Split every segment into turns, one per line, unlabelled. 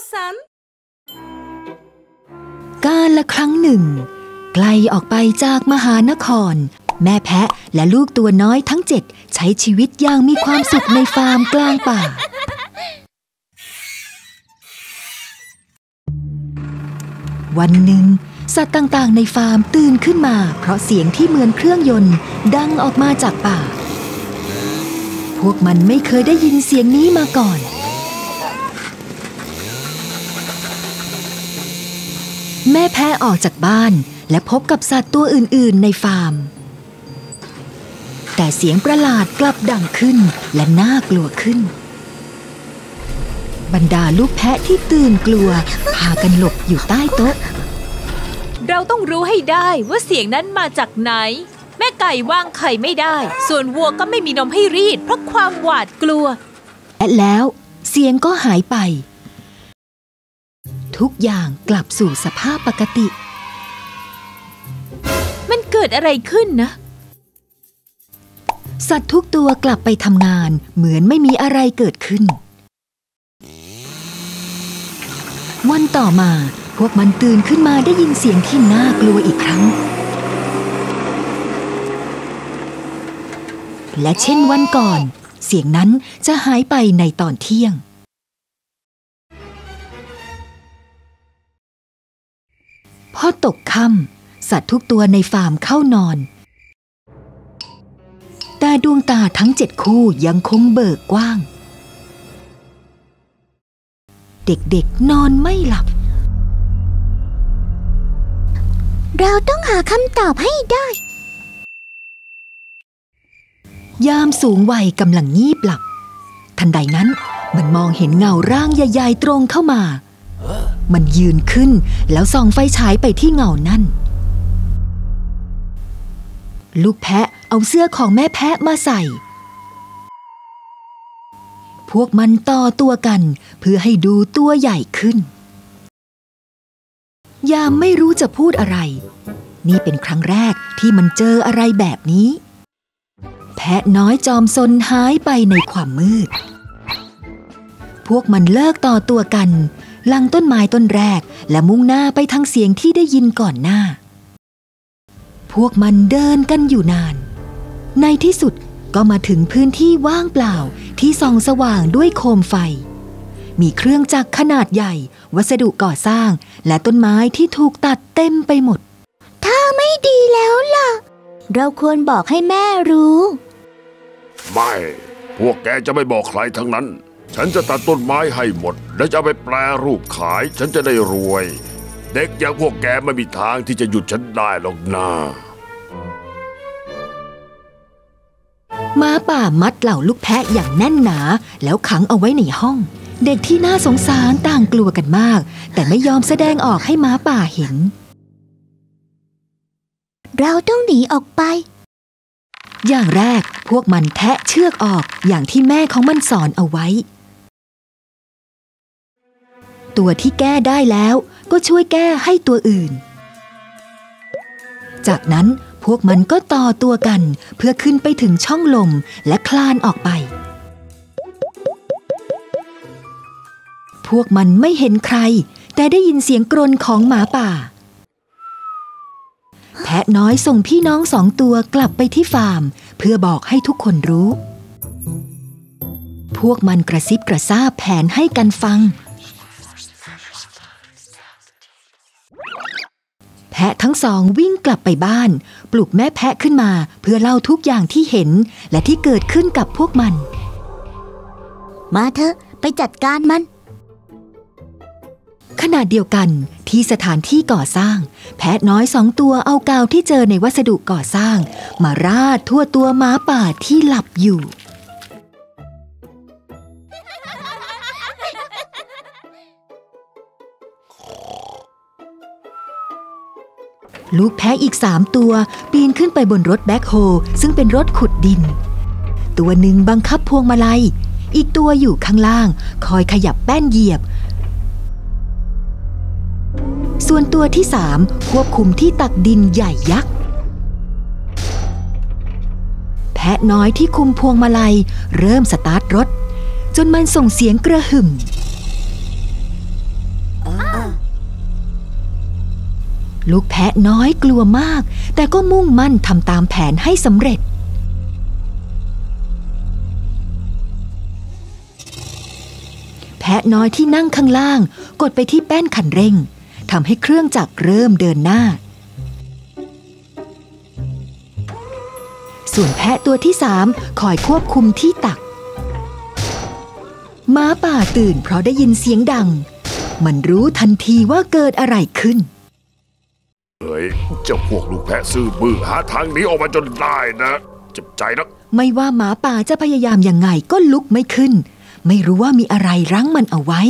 สัน
กาลละครั้งหนึ่งไกลออกไปจากมหานครแม่แพะและลูกตัวน้อยทั้ง7ใช้ชีวิตอย่างมีความสุขในฟาร์มกลางป่าวันหนึ่งสัตว์ต่างๆในฟาร์มตื่นขึ้นมาเพราะเสียงที่เหมือนเครื่องยนต์ดังออกมาจากป่าพวกมันไม่เคยได้ยินเสียงนี้มาก่อนแม่แพะออกจากบ้านและพบกับสัตว์ตัวอื่นๆในฟาร์มแต่เสียงประหลาดกลับดังขึ้นและน่ากลัวขึ้นบรรดาลูกแพะที่ตื่นกลัวพากันหลบอยู่ใต้โต๊ะ
เราต้องรู้ให้ได้ว่าเสียงนั้นมาจากไหนแม่ไก่วางไข่ไม่ได้ส่วนวัวก็ไม่มีนมให้รีดเพราะความหวาดกลัว
และแล้วเสียงก็หายไปทุกอย่างกลับสู่สภาพปกติ
มันเกิดอะไรขึ้นนะ
สัตว์ทุกตัวกลับไปทำงานเหมือนไม่มีอะไรเกิดขึ้นวันต่อมาพวกมันตื่นขึ้นมาได้ยินเสียงที่น่ากลัวอีกครั้งและเช่นวันก่อนเสียงนั้นจะหายไปในตอนเที่ยงพอตกค่ำสัตว์ทุกตัวในฟาร์มเข้านอนแต่ดวงตาทั้ง7คู่ยังคงเบิกกว้างเด็กๆนอนไม่หลับ
เราต้องหาคำตอบให้ได้
ยามสูงวัยกำลังงีบหลับทันใดนั้นมันมองเห็นเงาร่างใหญ่ๆตรงเข้ามามันยืนขึ้นแล้วส่องไฟฉายไปที่เงานั่นลูกแพะเอาเสื้อของแม่แพะมาใส่พวกมันต่อตัวกันเพื่อให้ดูตัวใหญ่ขึ้นยามไม่รู้จะพูดอะไรนี่เป็นครั้งแรกที่มันเจออะไรแบบนี้แพะน้อยจอมซนหายไปในความมืดพวกมันเลิกต่อตัวกันลังต้นไม้ต้นแรกและมุ่งหน้าไปทางเสียงที่ได้ยินก่อนหน้าพวกมันเดินกันอยู่นานในที่สุดก็มาถึงพื้นที่ว่างเปล่าที่ส่องสว่างด้วยโคมไฟมีเครื่องจักรขนาดใหญ่วัสดุก่อสร้างและต้นไม้ที่ถูกตัดเต็มไปหมด
ถ้าไม่ดีแล้วล่ะเราควรบอกให้แม่รู้
ไม่พวกแกจะไม่บอกใครทั้งนั้นฉันจะตัดต้นไม้ให้หมดแล้วจะเอาไปแปรรูปขายฉันจะได้รวยเด็กอย่างพวกแกไม่มีทางที่จะหยุดฉันได้หรอกนะ
หมาป่ามัดเหล่าลูกแพะอย่างแน่นหนาแล้วขังเอาไว้ในห้องเด็กที่น่าสงสารต่างกลัวกันมากแต่ไม่ยอมแสดงออกให้หมาป่าเห็น
เราต้องหนีออกไป
อย่างแรกพวกมันแทะเชือกออกอย่างที่แม่ของมันสอนเอาไว้ตัวที่แก้ได้แล้วก็ช่วยแก้ให้ตัวอื่นจากนั้นพวกมันก็ต่อตัวกันเพื่อขึ้นไปถึงช่องลมและคลานออกไปพวกมันไม่เห็นใครแต่ได้ยินเสียงกรนของหมาป่าแพะน้อยส่งพี่น้อง2 ตัวกลับไปที่ฟาร์มเพื่อบอกให้ทุกคนรู้พวกมันกระซิบกระซาบแผนให้กันฟังแพะทั้ง2วิ่งกลับไปบ้านปลุกแม่แพะขึ้นมาเพื่อเล่าทุกอย่างที่เห็นและที่เกิดขึ้นกับพวกมัน
มาเถอะไปจัดการมัน
ขณะเดียวกันที่สถานที่ก่อสร้างแพะน้อย2 ตัวเอากาวที่เจอในวัสดุก่อสร้างมาราดทั่วตัวหมาป่าที่หลับอยู่ลูกแพะอีก3 ตัวปีนขึ้นไปบนรถแบ็คโฮซึ่งเป็นรถขุดดินตัวหนึ่งบังคับพวงมาลัยอีกตัวอยู่ข้างล่างคอยขยับแป้นเหยียบส่วนตัวที่3ควบคุมที่ตักดินใหญ่ยักษ์แพะน้อยที่คุมพวงมาลัยเริ่มสตาร์ทรถจนมันส่งเสียงกระหึ่มลูกแพะน้อยกลัวมากแต่ก็มุ่งมั่นทำตามแผนให้สำเร็จแพะน้อยที่นั่งข้างล่างกดไปที่แป้นคันเร่งทำให้เครื่องจักรเริ่มเดินหน้าส่วนแพะตัวที่3คอยควบคุมที่ตักม้าป่าตื่นเพราะได้ยินเสียงดังมันรู้ทันทีว่าเกิดอะไรขึ้น
เฮ้ยเจ้าพวกลูกแพะซื่อบื้อหาทางหนีออกมาจนได้นะเจ็บใจนัก
ไม่ว่าหมาป่าจะพยายามยังไงก็ลุกไม่ขึ้นไม่รู้ว่ามีอะไรรั้งมันเอาไว้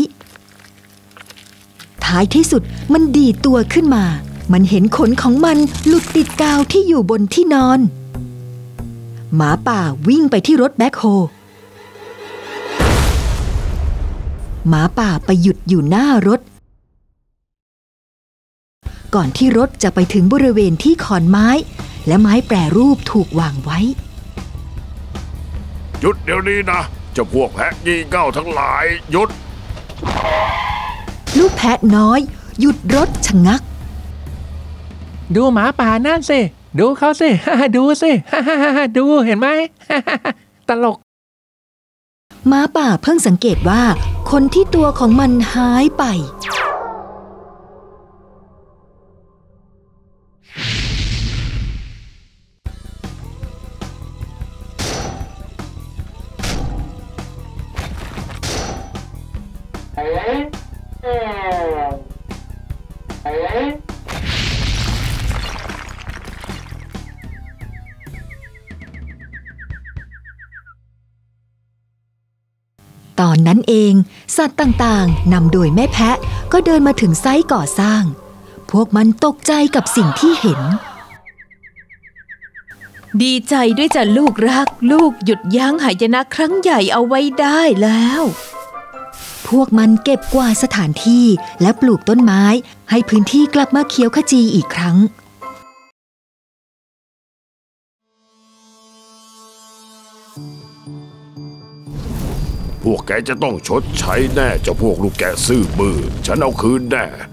ท้ายที่สุดมันดีดตัวขึ้นมามันเห็นขนของมันหลุดติดกาวที่อยู่บนที่นอนหมาป่าวิ่งไปที่รถแบ็คโฮหมาป่าไปหยุดอยู่หน้ารถก่อนที่รถจะไปถึงบริเวณที่ขอนไม้และไม้แปรรูปถูกวางไว้
หยุดเดี๋ยวนี้นะเจ้าพวกแพะงี่เง่าทั้งหลายหยุด
ลูกแพะน้อยหยุดรถชะงัก
ดูหมาป่านั่นสิดูเขาสิ ดูสิ ดูเห็นไหม ตลก
หมาป่าเพิ่งสังเกตว่าคนที่ตัวของมันหายไปตอนนั้นเองสัตว์ต่างๆนำโดยแม่แพะก็เดินมาถึงไซต์ก่อสร้างพวกมันตกใจกับสิ่งที่เห็น
ดีใจด้วยจ้ะลูกรักลูกหยุดยั้งหายนะครั้งใหญ่เอาไว้ได้แล้ว
พวกมันเก็บกวาดสถานที่และปลูกต้นไม้ให้พื้นที่กลับมาเขียวขจีอีกครั้ง
พวกแกจะต้องชดใช้แน่เจ้าพวกลูกแกะซื่อบื้อฉันเอาคืนแน่